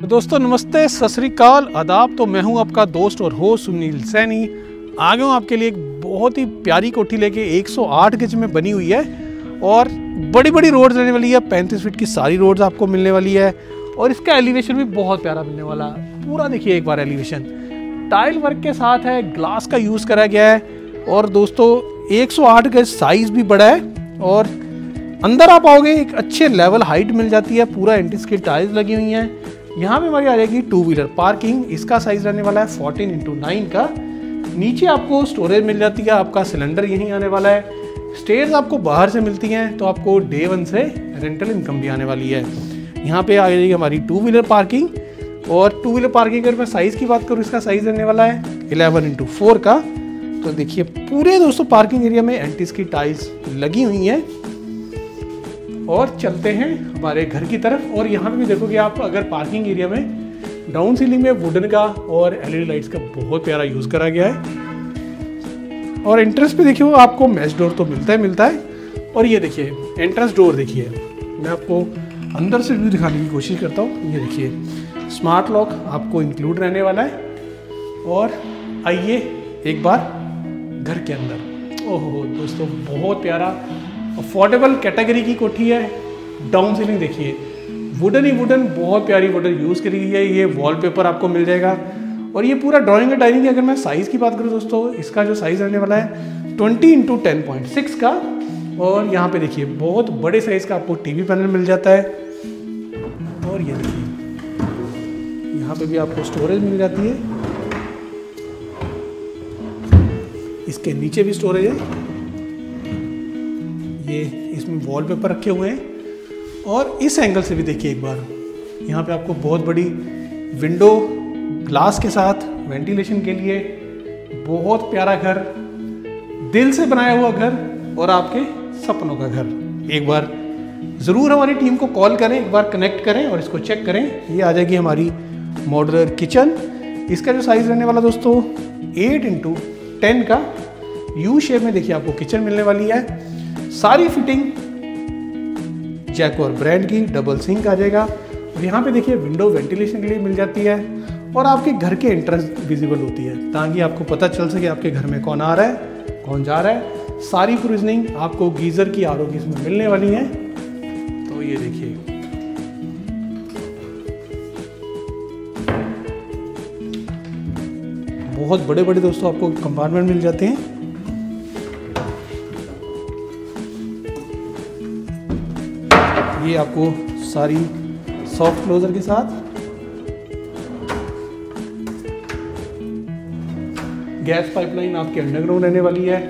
दोस्तों नमस्ते, सत श्री अकाल, आदाब। तो मैं हूं आपका दोस्त और होस्ट सुनील सैनी। आ गया हूं आपके लिए एक बहुत ही प्यारी कोठी लेके 108 गज में बनी हुई है और बड़ी बड़ी रोड्स रहने वाली है। 35 फीट की सारी रोड्स आपको मिलने वाली है और इसका एलिवेशन भी बहुत प्यारा मिलने वाला है। पूरा देखिए एक बार एलिवेशन टाइल वर्क के साथ है, ग्लास का यूज़ करा गया है। और दोस्तों 108 गज साइज़ भी बड़ा है और अंदर आप आओगे एक अच्छे लेवल हाइट मिल जाती है। पूरा एंटी स्किड टाइल्स लगी हुई हैं। यहाँ पे हमारी आ जाएगी 2 व्हीलर पार्किंग। इसका साइज रहने वाला है 14x9 का। नीचे आपको स्टोरेज मिल जाती है, आपका सिलेंडर यहीं आने वाला है। स्टेयर्स आपको बाहर से मिलती हैं तो आपको डे 1 से रेंटल इनकम भी आने वाली है। यहाँ पे आ जाएगी हमारी 2 व्हीलर पार्किंग। और 2 व्हीलर पार्किंग अगर मैं साइज़ की बात करूँ, इसका साइज़ रहने वाला है 11x4 का। तो देखिए पूरे दोस्तों पार्किंग एरिया में एंटी स्किड टाइल्स लगी हुई हैं। और चलते हैं हमारे घर की तरफ। और यहाँ पे भी देखोगे आप, अगर पार्किंग एरिया में डाउन सीलिंग में वुडन का और एलईडी लाइट्स का बहुत प्यारा यूज़ करा गया है। और एंट्रेंस पे देखिए आपको मैश डोर तो मिलता है। और ये देखिए एंट्रेंस डोर देखिए, मैं आपको अंदर से व्यू दिखाने की कोशिश करता हूँ। ये देखिए स्मार्ट लॉक आपको इंक्लूड रहने वाला है। और आइए एक बार घर के अंदर। ओहो दोस्तों बहुत प्यारा अफोर्डेबल कैटेगरी की कोठी है। डाउन सीलिंग देखिए वुडन ही वुडन, बहुत प्यारी वुडन यूज़ करी गई है। ये वॉलपेपर आपको मिल जाएगा। और ये पूरा ड्राइंग एंड डाइनिंग है। अगर मैं साइज़ की बात करूँ दोस्तों, इसका जो साइज़ रहने वाला है 20x10.6 का। और यहाँ पे देखिए बहुत बड़े साइज़ का आपको टीवी पैनल मिल जाता है। और ये देखिए यहाँ पे भी आपको स्टोरेज मिल जाती है। इसके नीचे भी स्टोरेज है। ये इसमें वॉलपेपर रखे हुए हैं। और इस एंगल से भी देखिए एक बार, यहाँ पे आपको बहुत बड़ी विंडो ग्लास के साथ वेंटिलेशन के लिए। बहुत प्यारा घर, दिल से बनाया हुआ घर और आपके सपनों का घर। एक बार ज़रूर हमारी टीम को कॉल करें, एक बार कनेक्ट करें और इसको चेक करें। ये आ जाएगी हमारी मॉड्यूलर किचन। इसका जो साइज़ रहने वाला दोस्तों 8x10 का यू शेप में देखिए आपको किचन मिलने वाली है। सारी फिटिंग जैक्वार ब्रांड की, डबल सिंक आ जाएगा। और यहाँ पे देखिए विंडो वेंटिलेशन के लिए मिल जाती है। और आपके घर के एंट्रेंस विजिबल होती है ताकि आपको पता चल सके आपके घर में कौन आ रहा है कौन जा रहा है। सारी प्रोविजनिंग आपको गीजर की, आरओ की इसमें मिलने वाली है। तो ये देखिए बहुत बड़े बड़े दोस्तों आपको कंपार्टमेंट मिल जाते हैं। ये आपको सारी सॉफ्ट क्लोजर के साथ गैस पाइपलाइन आपके अंडरग्राउंड रहने वाली है।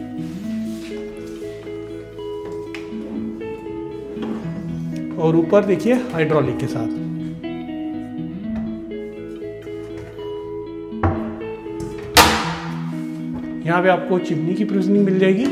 और ऊपर देखिए हाइड्रोलिक के साथ। यहां पे आपको चिमनी की प्रोविजनिंग मिल जाएगी।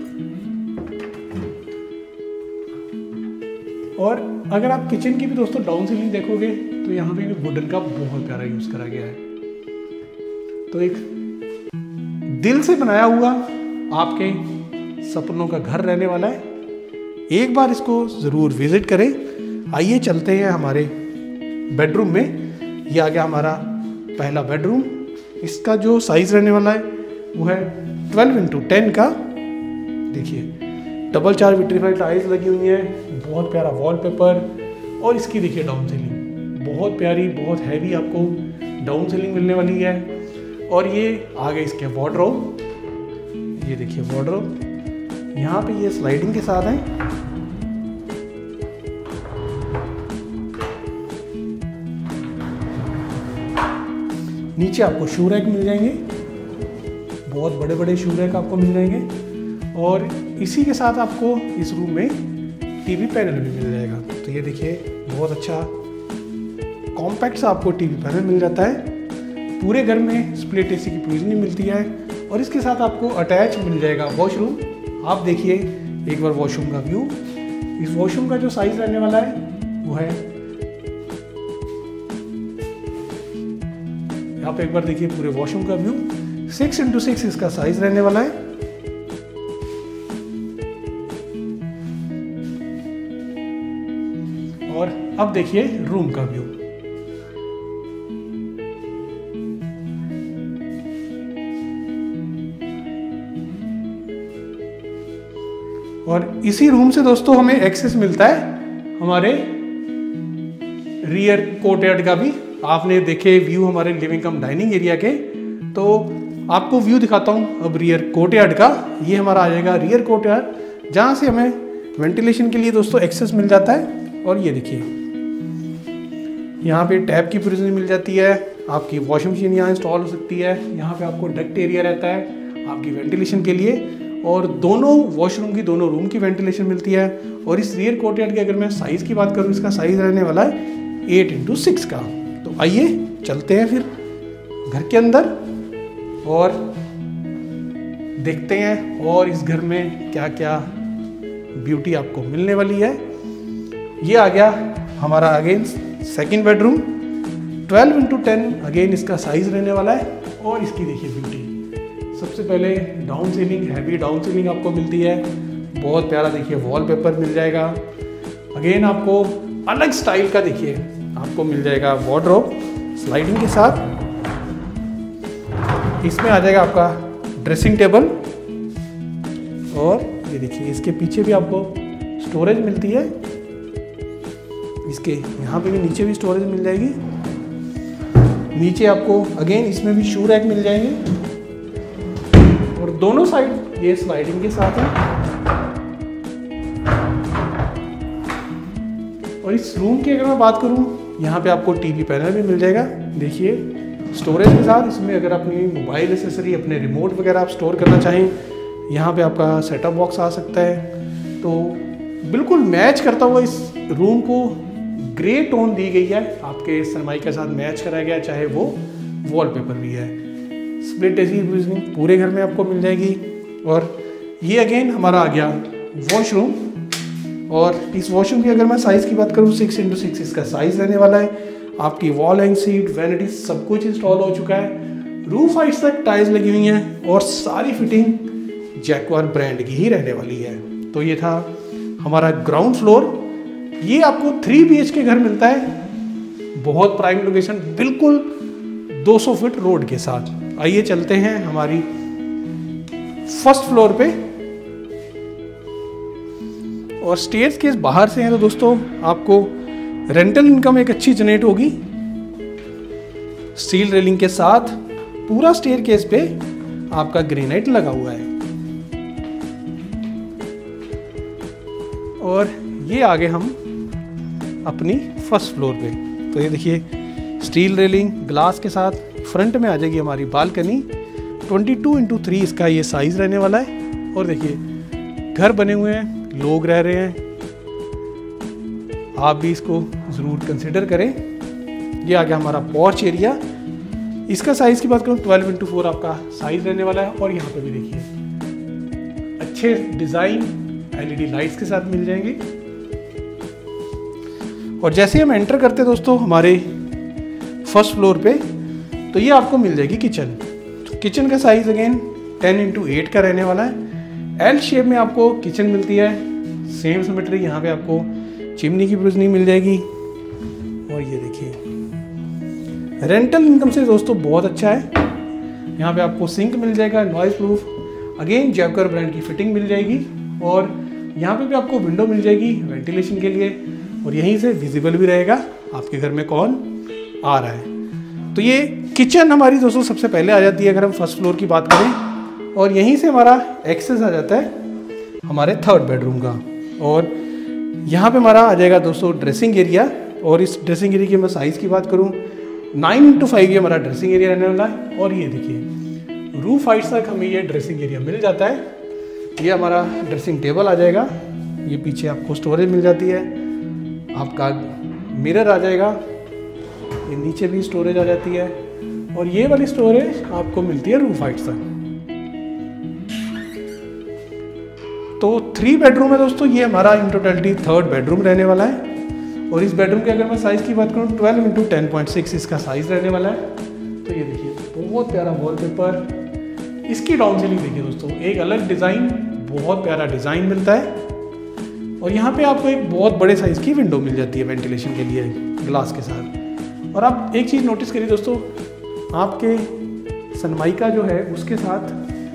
और अगर आप किचन की भी दोस्तों डाउन सीलिंग देखोगे तो यहाँ पे भी वुडन का बहुत प्यारा यूज़ करा गया है। तो एक दिल से बनाया हुआ आपके सपनों का घर रहने वाला है। एक बार इसको ज़रूर विजिट करें। आइए चलते हैं हमारे बेडरूम में। ये आ गया हमारा पहला बेडरूम। इसका जो साइज़ रहने वाला है वो है 12x10 का। देखिए डबल 4 विट्रीफाइड टाइल्स लगी हुई हैं। बहुत प्यारा वॉलपेपर। और इसकी देखिए डाउन सीलिंग बहुत प्यारी, बहुत हैवी आपको डाउन सीलिंग मिलने वाली है। और ये आगे इसके वार्डरोब, ये देखिए वार्डरोब यहाँ पे ये स्लाइडिंग के साथ है। नीचे आपको शू रैक मिल जाएंगे, बहुत बड़े बड़े शू रैक आपको मिल जाएंगे। और इसी के साथ आपको इस रूम में टीवी पैनल भी मिल जाएगा। तो ये देखिए बहुत अच्छा कॉम्पैक्ट सा आपको टीवी पैनल मिल जाता है। पूरे घर में स्प्लिट एसी की प्रोविजनिंग मिलती है। और इसके साथ आपको अटैच मिल जाएगा वॉशरूम। आप देखिए एक बार वॉशरूम का व्यू। इस वॉशरूम का जो साइज रहने वाला है वो है, आप एक बार देखिए पूरे वॉशरूम का व्यू। 6x6 इसका साइज रहने वाला है। और अब देखिए रूम का व्यू। और इसी रूम से दोस्तों हमें एक्सेस मिलता है हमारे रियर कोर्टयार्ड का भी। आपने देखे व्यू हमारे लिविंग कम डाइनिंग एरिया के, तो आपको व्यू दिखाता हूँ अब रियर कोर्टयार्ड का। ये हमारा आ जाएगा रियर कोर्टयार्ड, जहाँ से हमें वेंटिलेशन के लिए दोस्तों एक्सेस मिल जाता है। और ये देखिए यहाँ पे टैप की प्रोविजन मिल जाती है, आपकी वॉशिंग मशीन यहाँ इंस्टॉल हो सकती है। यहाँ पे आपको डक्ट एरिया रहता है आपकी वेंटिलेशन के लिए, और दोनों वॉशरूम की दोनों रूम की वेंटिलेशन मिलती है। और इस रियर कोर्टयार्ड की अगर मैं साइज़ की बात करूँ, इसका साइज़ रहने वाला है 8x6 का। तो आइए चलते हैं फिर घर के अंदर और देखते हैं और इस घर में क्या क्या ब्यूटी आपको मिलने वाली है। ये आ गया हमारा again second bedroom, 12x10 again इसका साइज रहने वाला है। और इसकी देखिए ब्यूटी, सबसे पहले down ceiling, heavy down ceiling आपको मिलती है, बहुत प्यारा देखिए वॉलपेपर मिल जाएगा। अगेन आपको अलग स्टाइल का देखिए आपको मिल जाएगा वार्डरोब स्लाइडिंग के साथ। इसमें आ जाएगा आपका ड्रेसिंग टेबल, और ये देखिए इसके पीछे भी आपको स्टोरेज मिलती है, इसके यहाँ पे भी नीचे भी स्टोरेज मिल जाएगी। नीचे आपको अगेन इसमें भी शू रैक मिल जाएंगे, और दोनों साइड ये स्लाइडिंग के साथ है। और इस रूम की अगर मैं बात करूँ, यहाँ पे आपको टीवी पैनल भी मिल जाएगा देखिए स्टोरेज के साथ। इसमें अगर अपनी मोबाइल एसेसरी, अपने रिमोट वगैरह आप स्टोर करना चाहें, यहाँ पे आपका सेटअप बॉक्स आ सकता है। तो बिल्कुल मैच करता हुआ इस रूम को ग्रे टोन दी गई है, आपके सनमाइका के साथ मैच कराया गया, चाहे वो वॉलपेपर भी है। स्प्लिट एसी प्रोविजनिंग पूरे घर में आपको मिल जाएगी। और ये अगेन हमारा आ गया वॉशरूम, और इस वॉशरूम की अगर मैं साइज़ की बात करूँ 6x6 इसका साइज़ रहने वाला है। आपकी वॉल हैंग सीट, वैनिटी सब कुछ इंस्टॉल हो चुका है। रूफ हाइट्स तक टाइल्स लगी हुई हैं, और सारी फिटिंग जैक्वार ब्रांड की ही रहने वाली है। तो ये था हमारा ग्राउंड फ्लोर। ये आपको 3 BHK घर मिलता है, बहुत प्राइम लोकेशन, बिल्कुल 200 फीट रोड के साथ। आइए चलते हैं हमारी फर्स्ट फ्लोर पे। और स्टेयर्स के बाहर से हैं तो दोस्तों आपको रेंटल इनकम एक अच्छी जनरेट होगी। स्टील रेलिंग के साथ पूरा स्टेयरकेस पे आपका ग्रेनाइट लगा हुआ है। और ये आगे हम अपनी फर्स्ट फ्लोर पे, तो ये देखिए स्टील रेलिंग ग्लास के साथ फ्रंट में आ जाएगी हमारी बालकनी। 22x3 इसका ये साइज रहने वाला है। और देखिए घर बने हुए हैं, लोग रह रहे हैं, आप भी इसको ज़रूर कंसिडर करें। ये आ गया हमारा पोर्च एरिया, इसका साइज़ की बात करूँ 12x4 आपका साइज़ रहने वाला है। और यहाँ पे भी देखिए अच्छे डिज़ाइन LED लाइट्स के साथ मिल जाएंगे। और जैसे हम एंटर करते हैं दोस्तों हमारे फर्स्ट फ्लोर पे, तो ये आपको मिल जाएगी किचन। तो किचन का साइज़ अगेन 10x8 का रहने वाला है। L शेप में आपको किचन मिलती है, सेम सिमेट्री। यहाँ पे आपको चिमनी की प्रोविजनिंग मिल जाएगी। और ये देखिए रेंटल इनकम से दोस्तों बहुत अच्छा है। यहाँ पे आपको सिंक मिल जाएगा noise proof, again Jaquar brand की फिटिंग मिल जाएगी। और यहाँ पे भी आपको विंडो मिल जाएगी वेंटिलेशन के लिए, और यहीं से विजिबल भी रहेगा आपके घर में कौन आ रहा है। तो ये किचन हमारी दोस्तों सबसे पहले आ जाती है अगर हम फर्स्ट फ्लोर की बात करें। और यहीं से हमारा एक्सेस आ जाता है हमारे थर्ड बेडरूम का। और यहाँ पे हमारा आ जाएगा दोस्तों ड्रेसिंग एरिया। और इस ड्रेसिंग एरिया की मैं साइज़ की बात करूँ 9x5 ये हमारा ड्रेसिंग एरिया रहने वाला है। और ये देखिए रूफ हाइट्स तक हमें ये ड्रेसिंग एरिया मिल जाता है। ये हमारा ड्रेसिंग टेबल आ जाएगा, ये पीछे आपको स्टोरेज मिल जाती है, आपका मिरर आ जाएगा, ये नीचे भी स्टोरेज आ जाती है। और ये वाली स्टोरेज आपको मिलती है रूफ हाइट्स तक। तो 3 बेडरूम है दोस्तों, ये हमारा इन टोटलिटी थर्ड बेडरूम रहने वाला है। और इस बेडरूम की अगर मैं साइज़ की बात करूँ 12x10.6 इसका साइज़ रहने वाला है। तो ये देखिए बहुत प्यारा वॉलपेपर, इसकी डाउन सीलिंग देखिए दोस्तों, एक अलग डिज़ाइन, बहुत प्यारा डिज़ाइन मिलता है। और यहाँ पे आपको एक बहुत बड़े साइज़ की विंडो मिल जाती है वेंटिलेशन के लिए ग्लास के साथ। और आप एक चीज़ नोटिस करिए दोस्तों, आपके सनमाइका जो है उसके साथ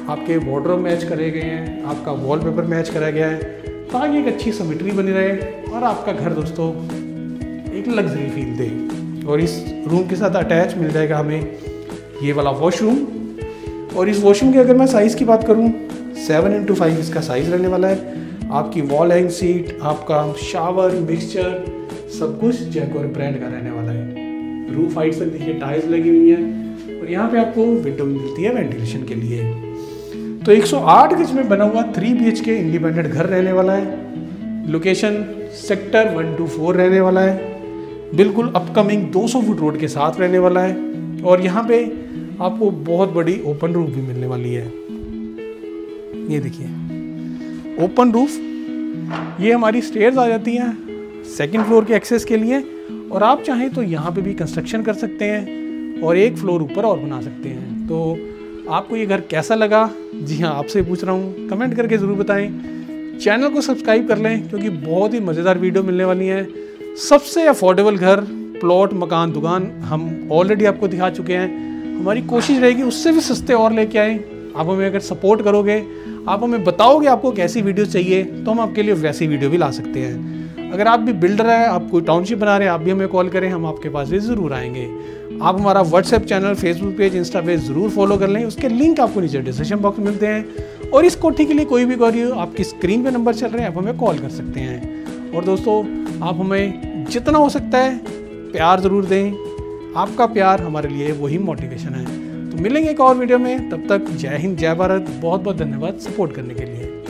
आपके वार्डरोब मैच करे गए हैं, आपका वॉलपेपर मैच करा गया है ताकि एक अच्छी सिमेट्री बनी रहे और आपका घर दोस्तों एक लग्जरी फील दे। और इस रूम के साथ अटैच मिल जाएगा हमें ये वाला वॉशरूम। और इस वॉशरूम की अगर मैं साइज़ की बात करूँ 7x5 इसका साइज़ रहने वाला है। आपकी वॉल हैंग सीट, आपका शावर मिक्सचर सब कुछ जैकोर ब्रांड का रहने वाला है। रूफ हाइट तक देखिए टाइल्स लगी हुई है और यहाँ पे आपको विंडो मिलती है वेंटिलेशन के लिए। तो 108 गज में बना हुआ 3 BHK इंडिपेंडेंट घर रहने वाला है। लोकेशन सेक्टर 124 रहने वाला है। बिल्कुल अपकमिंग 200 फुट रोड के साथ रहने वाला है। और यहाँ पे आपको बहुत बड़ी ओपन रूफ भी मिलने वाली है। ये देखिए ओपन रूफ, ये हमारी स्टेयर्स आ जाती हैं सेकंड फ्लोर के एक्सेस के लिए। और आप चाहें तो यहाँ पे भी कंस्ट्रक्शन कर सकते हैं और एक फ्लोर ऊपर और बना सकते हैं। तो आपको ये घर कैसा लगा? जी हाँ, आपसे पूछ रहा हूँ, कमेंट करके ज़रूर बताएं। चैनल को सब्सक्राइब कर लें क्योंकि बहुत ही मज़ेदार वीडियो मिलने वाली है। सबसे अफोर्डेबल घर, प्लॉट, मकान, दुकान हम ऑलरेडी आपको दिखा चुके हैं। हमारी कोशिश रहेगी उससे भी सस्ते और लेके आएँ। आप हमें अगर सपोर्ट करोगे, आप हमें बताओगे आपको कैसी वीडियो चाहिए, तो हम आपके लिए वैसी वीडियो भी ला सकते हैं। अगर आप भी बिल्डर हैं, आप कोई टाउनशिप बना रहे हैं, आप भी हमें कॉल करें, हम आपके पास भी ज़रूर आएंगे। आप हमारा WhatsApp channel, Facebook page, insta page ज़रूर फॉलो कर लें। उसके लिंक आपको नीचे डिस्क्रिप्शन बॉक्स में मिलते हैं। और इस कोठी के लिए कोई भी क्वेरी हो, आपकी स्क्रीन पे नंबर चल रहे हैं, आप हमें कॉल कर सकते हैं। और दोस्तों, आप हमें जितना हो सकता है प्यार ज़रूर दें। आपका प्यार हमारे लिए वही मोटिवेशन है। तो मिलेंगे एक और वीडियो में, तब तक जय हिंद, जय भारत। बहुत बहुत धन्यवाद सपोर्ट करने के लिए।